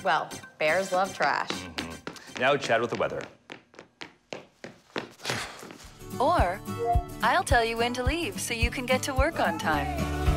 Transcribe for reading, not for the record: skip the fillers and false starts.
Well, bears love trash. Now chat with the weather. Or I'll tell you when to leave so you can get to work on time.